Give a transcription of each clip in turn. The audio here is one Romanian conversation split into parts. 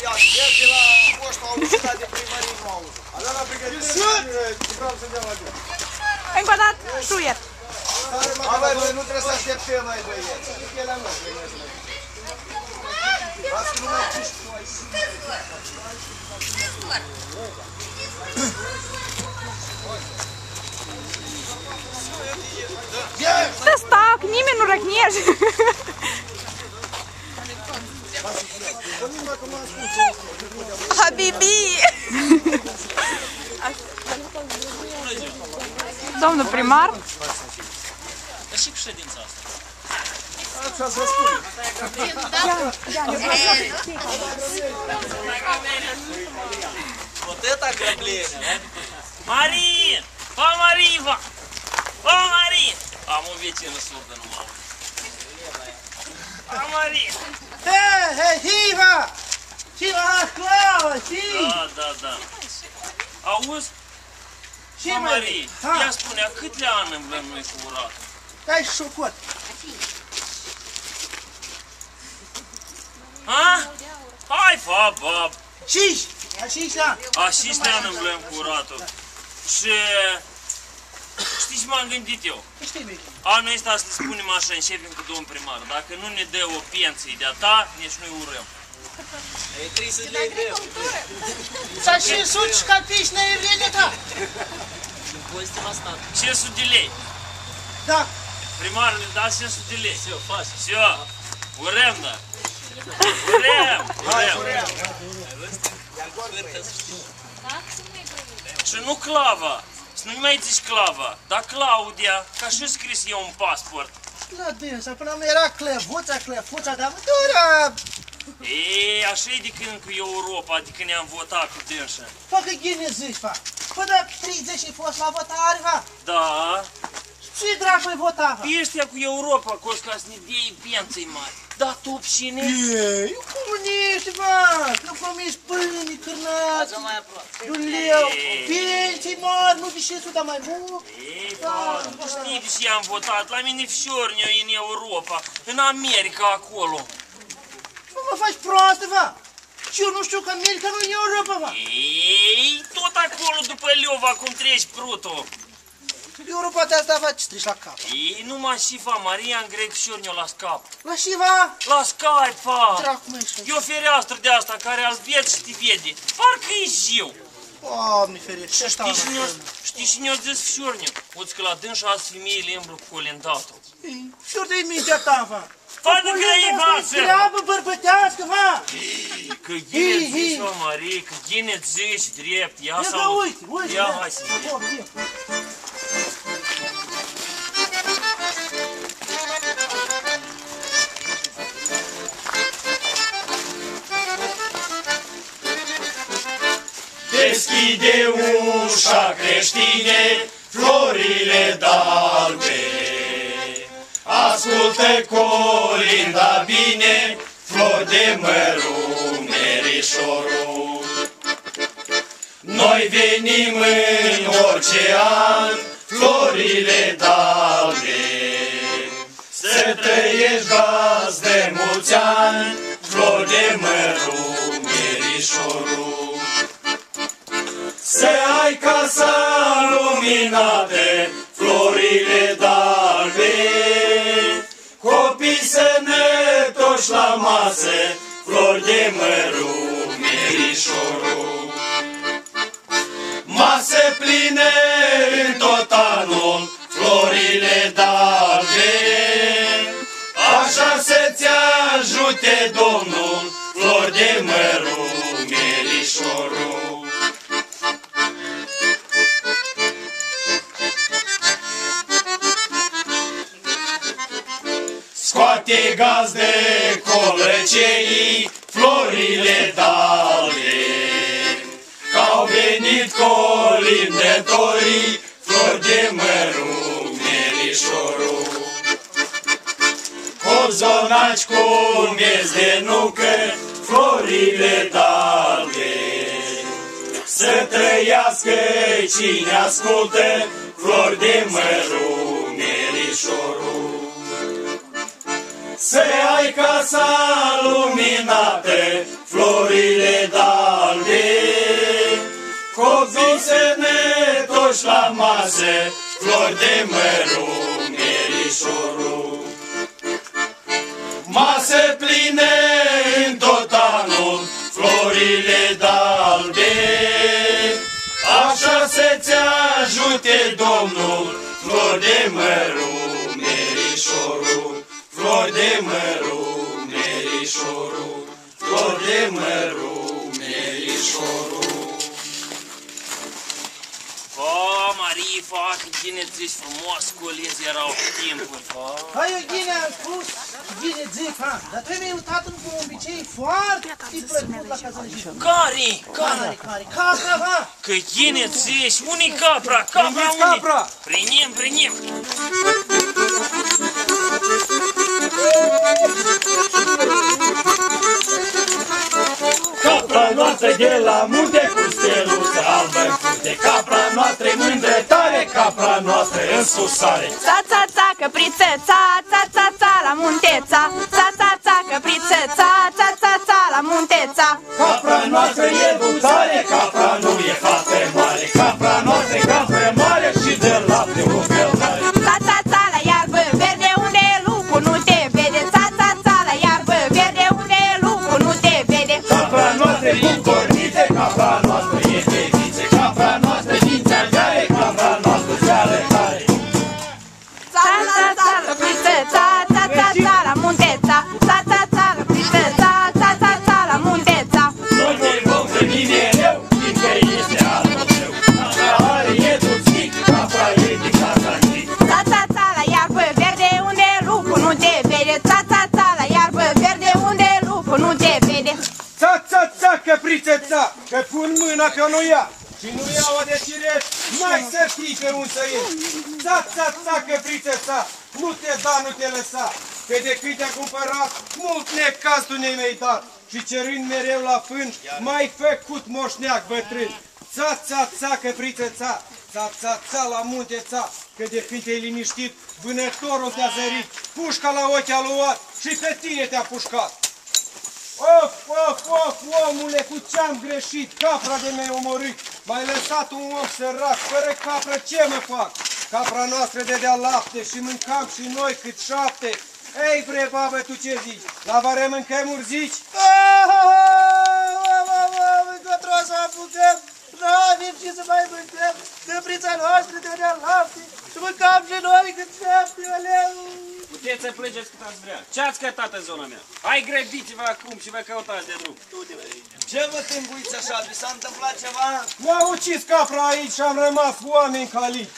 viață. Merge la poștă, au auzit de primărie, nu au auzit. Alea la pregătire, vreau să dea la gând. Încă o dată, șuier. Avai, noi nu trebuie să așteptăm, mai băieți. E la noi, Lasă că nu mai ciști, nu ai Să stac, nimeni nu răcnește. Habibi! Domnul primar? Dar și cu ședința asta? Așa să spun. Вот это ограбление, да? Марин! О, Марива! О, Марин! А мы ветеры сурда не могут. О, Марин! Hei, Hiva! Hiva la clavă, știi? Da. Auzi? Și Mă, mai Marie, ea spunea câte ani îmblăm noi cu urat? dai șocot. Ha? Hai, bab! 5! A 5 ani. A 6 ani îmblăm cu uratul. Și... Știi ce m-am gândit eu? Știi bine. Anul ăsta să le spunem așa, începem cu domnul primar. Dacă nu ne dă o pensie de-a ta, nici nu-i urăm. E 300 de lei. Să 500 și capici na evrenea ta. Impozite la stat. 500 de lei. Da. Primarul ne da 500 de lei. Все, faci. Все, urăm, da. Urăm. Și nu Clava. Să nu mai zici Clava, dar Claudia, ca și scris eu un pasport. La dânsa, până mă era clefuța, dar mă dura. Ei, așa e de când cu Europa, de când ne-am votat cu dânsa. Facă ghine zici, fa. Până 30 ai fost la votare, fa. Da. Ce dracu ai votat, fa? Pe ăștia cu Europa, coși ca să ne dea penții mari. Da, tu cine? Ei, eu comuniști, fa. Nu comiți pâine, cârnați, Mai aproape. duleu, pensii mari, nu de 500, dar mai mult. Ei, pa, nu știi de ce am votat. La mine fișorniu e în Europa, în America acolo. Nu mă faci proastă, fa. Și eu nu știu că America nu e în Europa, fa. Ei, tot acolo după Leova, cum treci prutul. Europa de asta, fa, ce treci la cap? Ei, numai și fa, Maria în grec fișorniu la scap. La și, fa? La Skype, fa. Dracu, mă, și. E o fereastră de asta care al vieți și te vede. Parcă e ziu. Doamne ferește, Și ăsta știi și ne-o zis fișorniu? Uite că la dânsa azi femeile îmblă cu colendatul. Fior de mintea ta, fa. Fa, nu crei, față! Treabă bărbătească, fa. Că ghine zici, mă, Marie, că ghine zici drept. Ia Ia să că auzi. uite, Ia, hai să vedem. Deschide ușa, creștine, florile d'albe. Ascultă colinda bine, flori de măru, merișorul. Noi venim în orice an, florile d'albe. Să trăiești gaz de mulți ani, flori de măru, merișorul. Să ai casa luminată, florile d'albe, copii sănătoși la masă, flori de măru, merișorul. Masă plină în tot anul, florile d'albe, așa să-ți ajute Domnul, flori de măru, merișorul. Scoate gaz de colăcei, florile d'albe, că-au venit colindătorii, flori de măru, merișorul. Cozonaci cu miez de nucă, florile d'albe, să trăiască cine ascultă, flori de măru, merișorul. Să ai casă Masa luminată, florile d'albe, copii se netoși la masă, flori de mărunt, merișorul. Mase pline în tot anul, florile d'albe, așa să-ți ajute Domnul, flori de mărunt, merișorul, flori de mărunt, merișorul, flori de mărunt, merișorul. O, Marifa, cât bine zici frumos, colegi erau timpuri, Hai, eu ghine am spus, ghine zic, ha, dar trebuie uitat în obicei foarte plăcut la cazălăgie. Care? Capra, ha! Că ghine zici, unii capra, capra unii? Capra! Prinim. Capra noastră de la munte cu steluță albă în frunte, capra noastră mândră tare, capra noastră în susare. Ța, ța, ța, căpriță, ța, ța, ța, ța, la munteța. Ța, ța, ța, căpriță, ța, ța, ța, ța, la munteța. Capra noastră e dutare, capra nu e fată mare, capra noastră e capră mare și de lapte o felare. Ța, ța, ța, la iarbă verde unde lupul nu te vede. Ța, ța, ța, la iarbă verde unde lupul nu te vede. Capra noastră e bucorniță, capra noastră e fetiță, capra noastră dinți agare, capra noastră zeală tare. Ța, ța, ța, căpriță, ța, ța, ța, ța, la munteța. Ța, ța, ța, căpriță, ța, ța, ța, ța, la munteța. Noi ne vom hrăni mereu, fiindcă este altul meu. Capra are e tuțnic, capra e din casa antic. Ța, ța, ța, la iarbă verde unde lupul nu te vede. Ța, ța, ța, la iarbă verde unde lupul nu te vede. Ța, ța, ța, căpriță, ța, că pun mâna că nu ia. Și nu iau de ciret, n-ai să știi pe un să iei. Ța, ța, ța, căpriță, ța, nu te da, nu te lăsa. Că de cât te-a cumpărat, mult necaz tu ne-ai mai dat. Și cerând mereu la fân, mai făcut moșneac bătrân. Ța, ța, ța, căpriță, ța, ța, ța, ța, la munte, ța, că de când te-ai liniștit, vânătorul te-a zărit, pușca la ochi a luat și pe tine te-a pușcat. Of, omule, cu ce-am greșit, capra de mi-ai omorât. M-ai lăsat un om sărac, fără capră ce mă fac? Capra noastră dădea lapte și mâncam și noi cât 7. Ei, bre, babă, tu ce zici? La vare mâncăm urzici? Tot o să apucăm, n-avem ce să mai mâncăm, căprița noastră dădea lapte și mâncam și noi cât 7, aleu. Puteți să plângeți cât ați vrea. Ce ați cătat în zona mea? Hai, grăbiți-vă acum și vă căutați de drum. Ce vă tâmbuiți așa? Vi s-a întâmplat ceva? Mi-a ucis capra aici și am rămas cu oameni calici.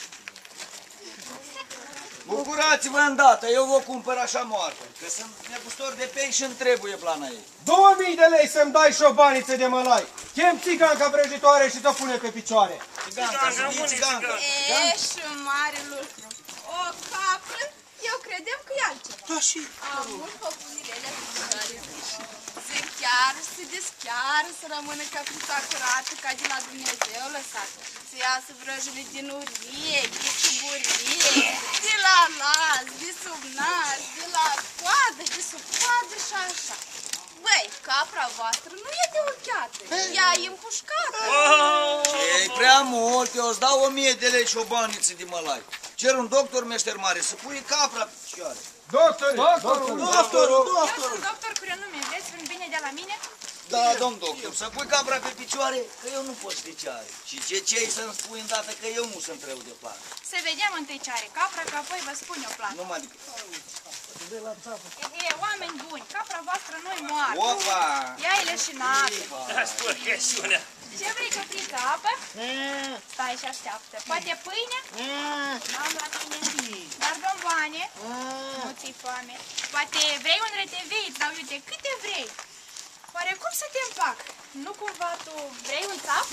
Bucurați-vă îndată, eu vă cumpăr așa moartă, că sunt negustor de pei și îmi trebuie plana ei. 2000 de lei să-mi dai și o baniță de mălai. Chem țiganca vrăjitoare și te pune pe picioare. Țiganca, să fie țiganca. Ești un mare lucru. O capră, eu credem că e altceva. Da, și? Am mult făpunile alea pe picioare. Se chiar, se deschiar, să rămână caprița curată ca de la Dumnezeu lăsată. Să iasă vrăjile din urechi, de sub urechi, de la nas, de sub nas, de la coadă, de sub coadă și așa. Băi, capra voastră nu e de ochiată, ea e împușcată. E prea mult, eu îți dau 1000 de lei și o baniță de mălai. Cer un doctor meșter mare să pui capra pe picioare. Doctorul! Eu sunt doctor cu renume, vreți un bine de la mine? Da, domn doctor, să pui capra pe picioare, că eu nu pot ști ce are. Și ce să-mi spui îndată, că eu nu sunt rău de plan. Să vedem întâi ce are capra, că apoi vă spun eu plan. Numai decât. Oameni buni, capra voastră nu-i moartă. Opa! Ea e leșinată. Spune chestiunea. Ce vrei, căpriță, apă? Stai și așteaptă. Poate pâine? Am la tine. Dar bomboane? Nu ți-i foame. Poate vrei un retevei, sau uite, câte vrei? Oare cum să te împac? Nu cumva tu vrei un țap?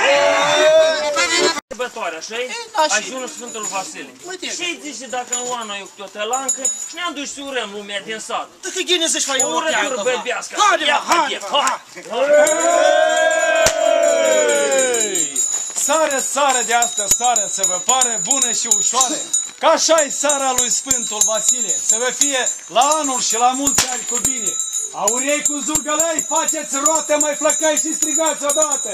Sărbătoare, așa-i? Ajunul Sfântul Vasile. Ce-i zice dacă în oana e cu o tălancă și ne-am dus și urăm lumea din sat? Dacă ghine să-și facă O urătură băbească. Haide! Sară, sară de asta sară, să vă pare bună și ușoară, că așa-i sara lui Sfântul Vasile, să vă fie la anul și la mulți ani cu bine. Auriei cu zurgălei, faceți roate, mai flăcăi și strigați odată!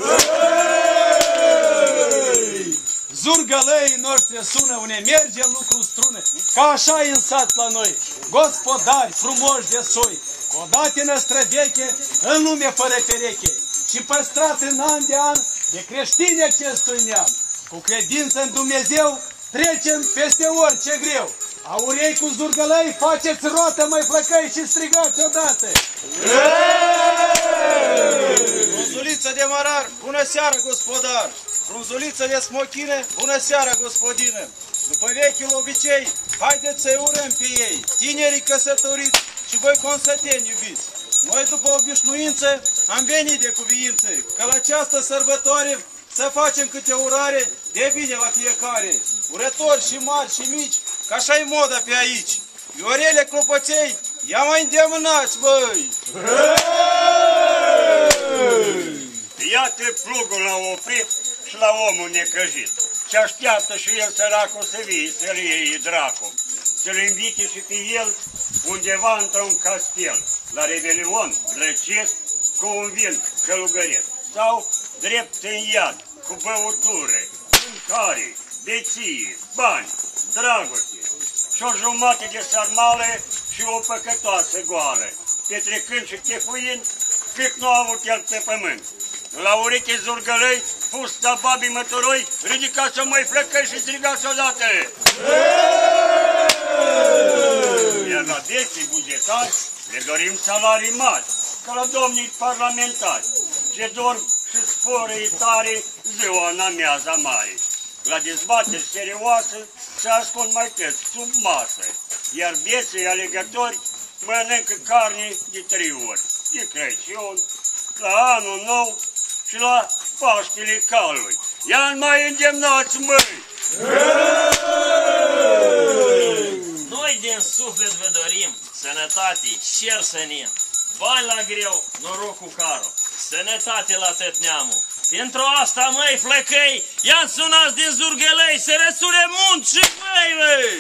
Zurgăleii noștri sună, une merge în lucru strune, ca așa e în sat la noi, gospodari frumoși de soi, cu o datină străveche în lume fără pereche și păstrat în an de an de creștini acestui neam. Cu credință în Dumnezeu trecem peste orice greu. Auriei cu zurgălei, faceți roată, mai flăcăi și strigați odată! Frunzuliță de mărar, bună seara, gospodar! Frunzuliță de smochine, bună seara, gospodină! După vechiul obicei, haideți să-i urăm pe ei, tinerii căsătoriți și voi consăteni iubiți. Noi, după obișnuință, am venit de cuviință, că la această sărbătoare să facem câte urare de bine la fiecare. Urători și mari și mici, că așa-i moda pe aici. Viorele clopoței, ia mai îndemânați, băi! Iată plugul l-a oprit și la omul necăjit. Ce așteaptă și el săracul să vie, să-l iei dracu. Să-l invite și pe el undeva într-un castel, la revelion, drăcesc, cu un vin călugăresc. Sau drept în iad, cu băutură, mâncare, beție, bani, dragoste. Și o jumătate de sarmale și o păcătoasă goală, petrecând și chefuind cât nu a avut el pe pământ. La ureche zurgălăi, fusta babii mătoroi, ridicați-o mai flăcăi și strigați odată! Iar la veții bugetari le dorim salarii mari, ca la domnii parlamentari, ce dorm și sporă tare ziua în amiaza mare. La dezbateri serioase se ascund mai tăți sub masă, iar vieții alegători mănâncă carne de 3 ori, de Crăciun, la Anul Nou și la Paștele Calului. Ia-l mai îndemnați, măi! Noi din suflet vă dorim sănătate, șer sănin, bani la greu, noroc cu carul, sănătate la tot neamul. Pentru asta, măi, flăcăi, ia-mi sunați din zurgălei să răsure munți și măi, măi!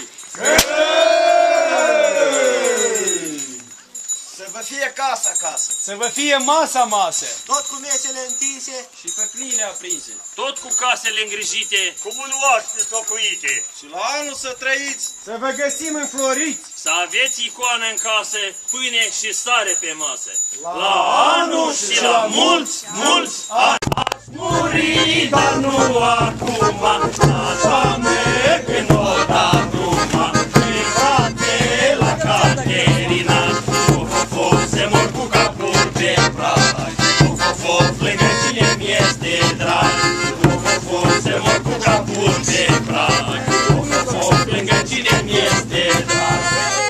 Să vă fie casa acasă, Să vă fie masa masă! tot cu mesele întinse Și păclinile aprinse. Tot cu casele îngrijite, Cu bunoaște socuite. și la anul să trăiți. Să vă găsim înfloriți! să aveți icoane în casă, pâine și sare pe masă. La anul și la mulți, mulți ani. Ați muri, dar nu acum, așa merg în oda numai. Și frate la Caterina, of, se mor cu capul pe prag. Of, lângă cine mi-este drag. Of, se mor cu capul pe prag. Of, lângă cine mi-este drag.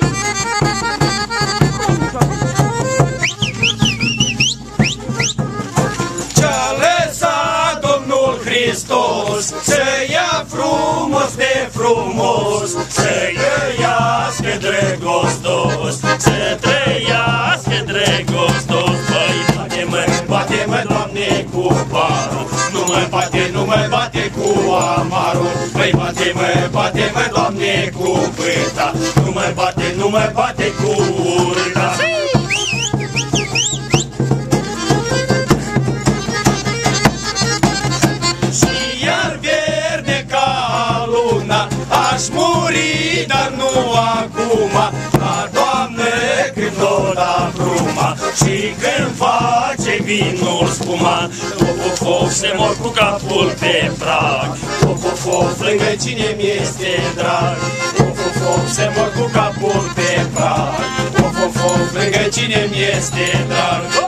Hristos, să ia frumos de frumos, să trăiască drăgostos, să trăiască drăgostos. Băi, bate-mă, Doamne, cu parul, nu mă bate cu amarul. Băi, bate-mă, Doamne, cu pâta, nu mă bate cu urda. Aș muri, dar nu acum, la Doamne când o da bruma și când face vinul spuma. Of, se mor cu capul pe prag. Of, lângă cine mi-este drag. Of, se mor cu capul pe prag. Of, lângă cine mi-este drag.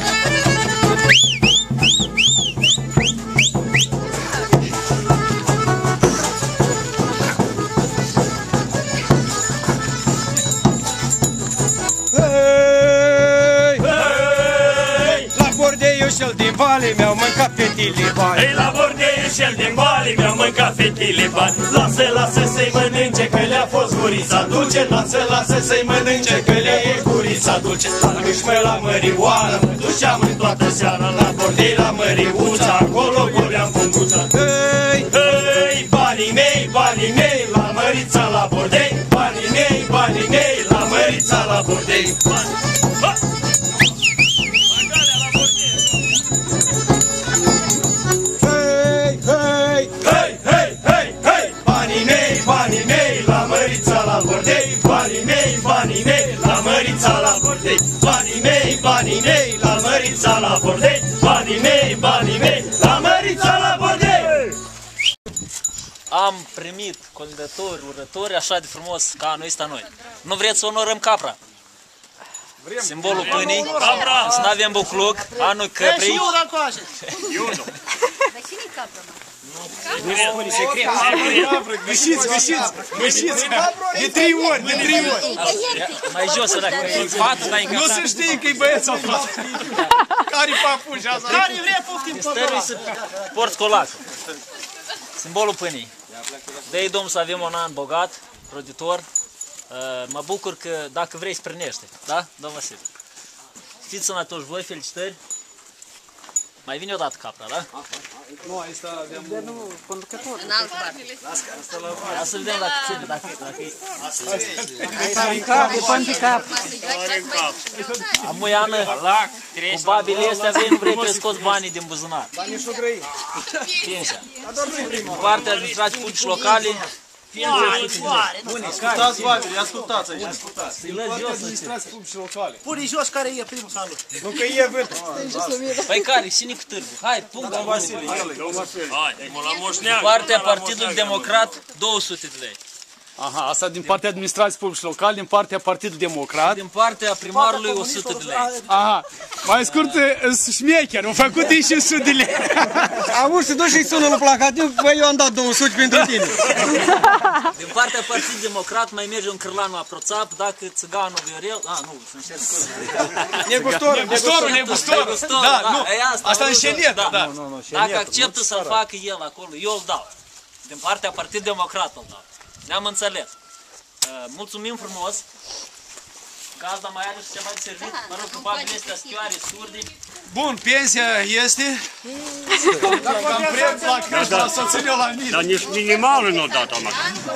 Cel din vale mi-au mâncat fetile bani. Ei, la bordei cel din vale mi-au mâncat fetile bani. Lasă să-i mănânce că le-a fost gurița dulce. Lasă să-i mănânce că le-a e gurița dulce. Duci-mă la Mărioară, mă duceam în toată seara la bordei la Măriuța, acolo goleam punguța. Hei, banii mei, la Mărița la bordei. Banii mei, la Mărița la bordei. banii mei, la Mărița la Bordei. Banii mei, la Mărița la Bordei. Banii mei, la Mărița la Bordei. Am primit condători, urători așa de frumos ca anul ăsta noi. Nu vreți să onorăm capra? Simbolul pâinii, să nu avem bucluc, anul căprii. Iudo. Dar cine-i capra, mă? Găsiți! De 3 ori, Mai jos, dacă e fată, dar e Nu se știe că-i băieț sau fată. Care-i papuși asta? Care vrea poftim pe trebuie să porți colacul. Simbolul pâinii. Dă-i Domnul să avem un an bogat, roditor. Mă bucur că dacă vrei să prânește, da, domn Vasile? Fiți sănătoși voi, felicitări. Mai vine odată capra, da? Nu, aici avem conducător. În altă parte. Ia să vedem dacă ține, dacă e. Amui Ană, cu babile astea vei, nu vrei să scoți banii din buzunar. Banii și-o grăi. Pensia. În partea administrației publice locale, Ascultați, Babile, ascultați aici. să-i lăs jos, să știu. Pune jos care e primul salut. Nu că e vânt. Păi care, cine cu târgu? Hai, punga. Hai, mă la moșneagă. Partea Partidului Democrat, 200 de lei. Aha, asta din partea administrației publice locale, din partea Partidului Democrat. Din partea primarului, 100 de lei. Aha, mai scurt, șmecher, am făcut și 100 de lei. Auzi, se duci și sună la placativ, băi, eu am dat 200 pentru tine. Din partea Partidului Democrat mai merge un cârlan la Proțap, dacă țiganul Viorel... nu, să-mi cer scuze. Negustorul, da, nu, asta în șenetă, da. Dacă acceptă să-l facă el acolo, eu îl dau. Din partea Partidului Democrat îl dau. Ne-am înțeles. Mulțumim frumos. Gazda mai are și ceva de servit. Mă rog, probabil este schioare, surdi. Bun, pensia este. Cam preț la creștere, la soțină la mine. Dar nici minimalul nu o dat am.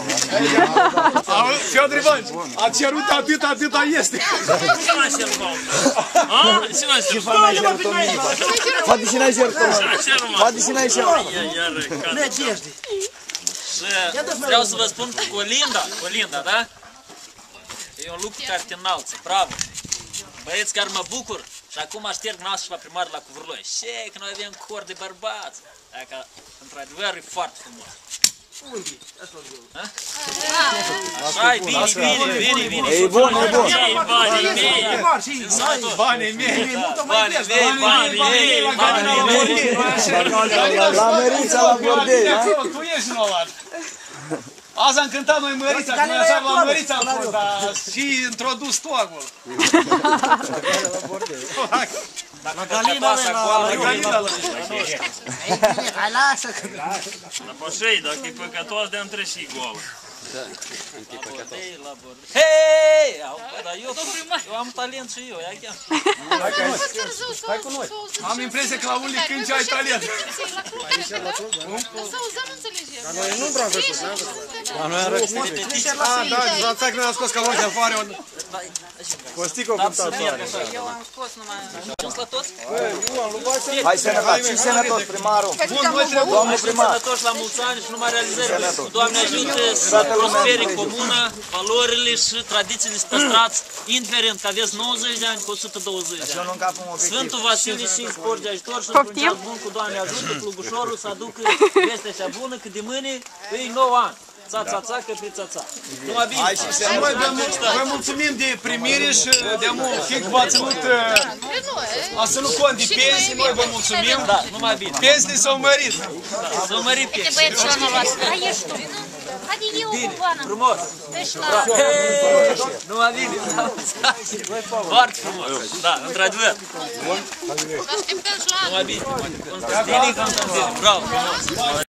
Fiodor Ivanovici, a cerut atâta este. Ce mai cerut, Ce mai cerut? Poate și n-ai cerut. Poate și n-ai cerut. Vreau să vă spun cu Colinda, da? E un lucru care te înalță, bravo! Băieți, care mă bucur și acum șterg nasul la primar la Cuvârloi. Ce, că noi avem cor de bărbați! Dacă, într-adevăr, e foarte frumos. Unde? Așa, bine. E bun. Banii mei! La Mărița, la Bordei, da? Tu ești vinovat. Azi am cântat noi Mărița, că noi așa la Mărița am fost, dar și introdus tu acolo. La Galina, Hai, lasă! La pășei, dacă e păcătos, de-am și goală. Hei! Dar eu am talent și eu, ia chiar. Hai cu noi. Am impresia că la unii cânti ai talent. Să auzăm, nu înțelegem. Dar noi nu vreau să dar noi am răcnit. Da, v-ați că n-am scos calorici afară. Costică o cântatoare. Eu am scos numai... Ați la toți? Hai sănătate, și sănătos, primarul. Domnul primar. Sănătoși la mulți ani și numai realizări. Doamne ajută să prospere comună, valorile și tradițiile să păstrați, indiferent că aveți 90 de ani cu 120 de ani. Sfântul Vasile și spor de ajutor și împrunceați bun cu Doamne ajută, plugușorul să aducă vestea cea bună, că de mâine e 9 ani. Ța-ța-ța, căprița-ța. Numai bine. Noi vă mulțumim de primire și de mult timp v-ați ținut, ați ținut cont de pensii, noi vă mulțumim. Da, numai bine. Pensiile s-au mărit. S-au mărit pensii. Băieți, nu luați. Hai, ești tu. Haide eu cu Vana. Frumos. Deci la... Numai bine. Foarte frumos. Da, într-adevăr. Așteptăm și la... Numai bine. Constantini, bravo.